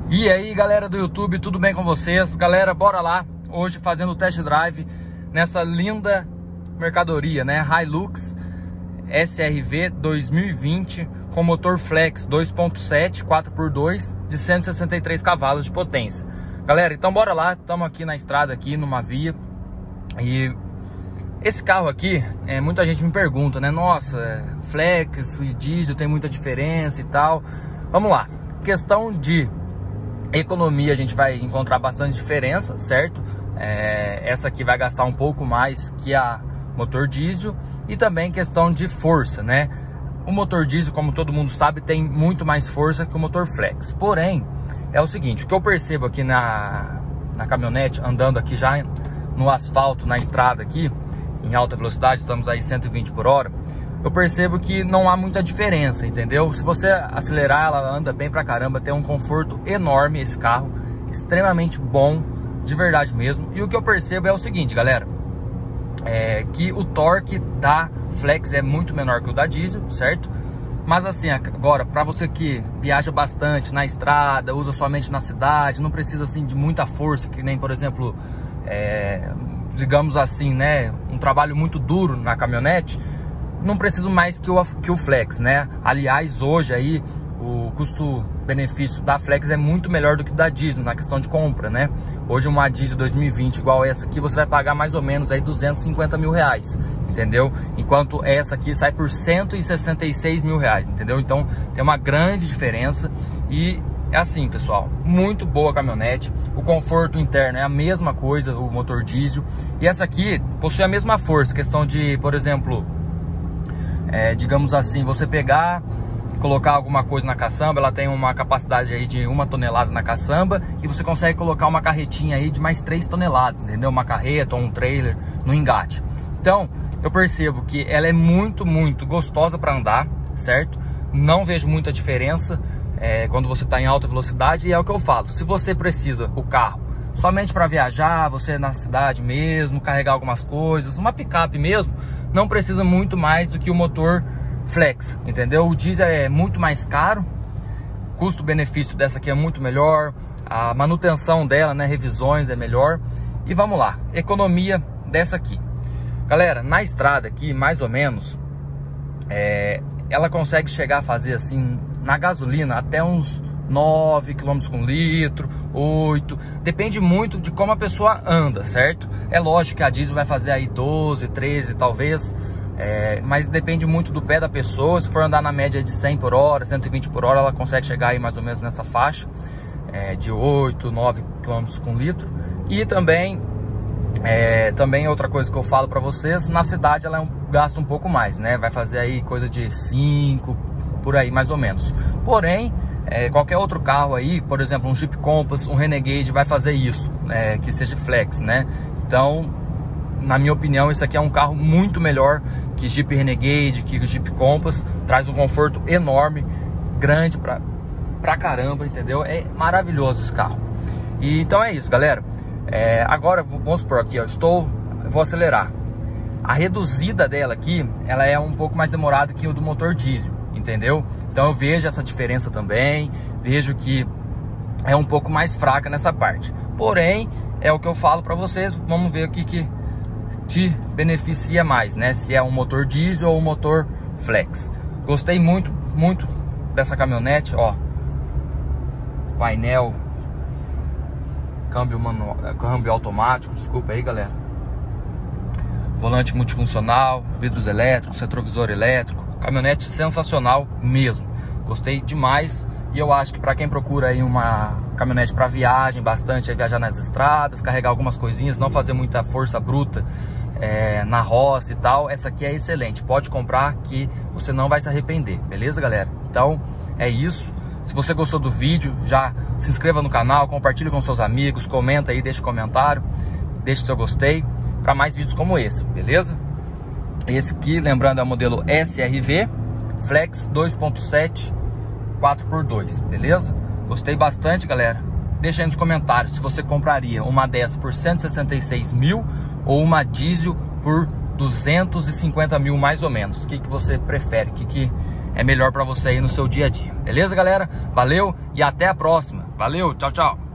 E aí, galera do YouTube, tudo bem com vocês? Galera, bora lá, hoje fazendo o test drive nessa linda mercadoria, né? Hilux SRV 2020 com motor flex 2.7 4x2 de 163 cavalos de potência. Galera, então bora lá, estamos aqui na estrada, aqui numa via. E esse carro aqui, muita gente me pergunta, né? Nossa, flex e diesel tem muita diferença e tal. Vamos lá, questão de economia a gente vai encontrar bastante diferença, certo? Essa aqui vai gastar um pouco mais que a motor diesel. E também questão de força, né? O motor diesel, como todo mundo sabe, tem muito mais força que o motor flex. Porém, é o seguinte, o que eu percebo aqui na caminhonete, andando aqui já no asfalto, na estrada aqui, em alta velocidade, estamos aí 120 por hora, eu percebo que não há muita diferença, entendeu? Se você acelerar, ela anda bem pra caramba, tem um conforto enorme esse carro, extremamente bom, de verdade mesmo. E o que eu percebo é o seguinte, galera, que o torque da flex é muito menor que o da diesel, certo? Mas assim, agora, para você que viaja bastante na estrada, usa somente na cidade, não precisa assim de muita força, que nem, por exemplo, digamos assim, né, um trabalho muito duro na caminhonete, não preciso mais que o flex, né? Aliás, hoje aí o custo-benefício da flex é muito melhor do que o da diesel na questão de compra, né? Hoje uma diesel 2020 igual essa aqui, você vai pagar mais ou menos aí 250 mil reais, entendeu? Enquanto essa aqui sai por 166 mil reais, entendeu? Então tem uma grande diferença. E é assim, pessoal, muito boa a caminhonete. O conforto interno é a mesma coisa, o motor diesel. E essa aqui possui a mesma força, questão de, por exemplo, digamos assim, você pegar, colocar alguma coisa na caçamba, ela tem uma capacidade aí de 1 tonelada na caçamba, e você consegue colocar uma carretinha aí de mais 3 toneladas, entendeu? Uma carreta ou um trailer no engate. Então, eu percebo que ela é muito gostosa para andar, certo? Não vejo muita diferença quando você está em alta velocidade, e é o que eu falo, se você precisa o carro somente para viajar, você na cidade mesmo, carregar algumas coisas, uma picape mesmo, não precisa muito mais do que o motor flex, entendeu? O diesel é muito mais caro, o custo-benefício dessa aqui é muito melhor, a manutenção dela, né, revisões é melhor. E vamos lá, economia dessa aqui. Galera, na estrada aqui, mais ou menos, ela consegue chegar a fazer assim, na gasolina, até uns 9 km com litro, 8, depende muito de como a pessoa anda, certo? É lógico que a diesel vai fazer aí 12, 13 talvez, mas depende muito do pé da pessoa. Se for andar na média de 100 por hora, 120 por hora, ela consegue chegar aí mais ou menos nessa faixa, de 8, 9 km com litro. E também outra coisa que eu falo para vocês, na cidade ela gasta um pouco mais, né? Vai fazer aí coisa de 5, por aí mais ou menos. Porém, qualquer outro carro aí, por exemplo, um Jeep Compass, um Renegade, vai fazer isso, que seja flex, né? Então, na minha opinião, esse aqui é um carro muito melhor que Jeep Renegade, que Jeep Compass. Traz um conforto enorme, grande pra caramba, entendeu? É maravilhoso esse carro. E então é isso, galera. Agora, vamos supor aqui, ó, vou acelerar. A reduzida dela aqui, ela é um pouco mais demorada que o do motor diesel, entendeu? Então eu vejo essa diferença também, vejo que é um pouco mais fraca nessa parte. Porém, é o que eu falo para vocês, vamos ver o que te beneficia mais, né? Se é um motor diesel ou um motor flex. Gostei muito dessa caminhonete, ó. Painel, câmbio automático, desculpa aí, galera. Volante multifuncional, vidros elétricos, retrovisor elétrico. Caminhonete sensacional mesmo. Gostei demais. E eu acho que para quem procura aí uma caminhonete para viagem, bastante, viajar nas estradas, carregar algumas coisinhas, não fazer muita força bruta na roça e tal, essa aqui é excelente. Pode comprar que você não vai se arrepender, beleza, galera? Então é isso. Se você gostou do vídeo, já se inscreva no canal, compartilhe com seus amigos, comenta aí, deixe comentário, deixe seu gostei para mais vídeos como esse, beleza? Esse aqui, lembrando, é o modelo SRV Flex 2.7 4x2, beleza? Gostei bastante, galera. Deixa aí nos comentários se você compraria uma dessa por 166 mil ou uma diesel por 250 mil mais ou menos. O que você prefere? O que é melhor para você aí no seu dia a dia? Beleza, galera? Valeu e até a próxima! Valeu, tchau, tchau.